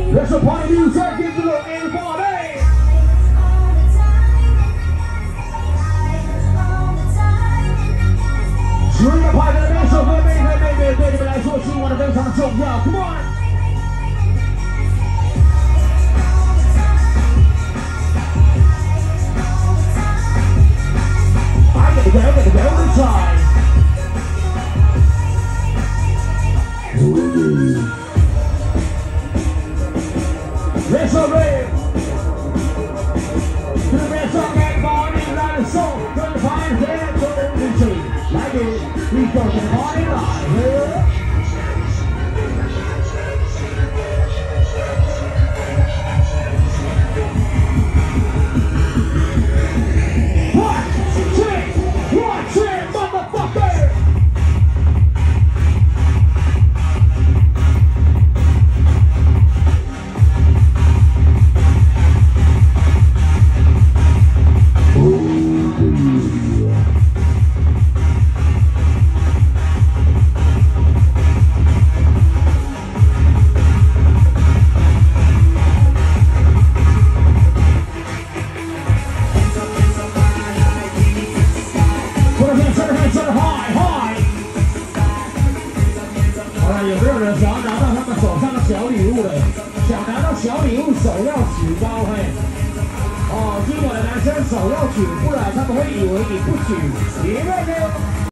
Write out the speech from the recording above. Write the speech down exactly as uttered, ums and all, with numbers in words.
Let's go party music, give it a little air party. 十月派的每首歌每个妹妹对你们来说今晚的非常的重要 ，Come on。I get the girl, get the girl inside. Let's go, babe. To the best song, get party, light the soul, turn the fire, head, to the tree. Like it, we go to the party live, yeah. One, two, one, two, motherfucker.手要举高嘿，哦，今晚的男生手要举，不然他们会以为你不举，里面呢。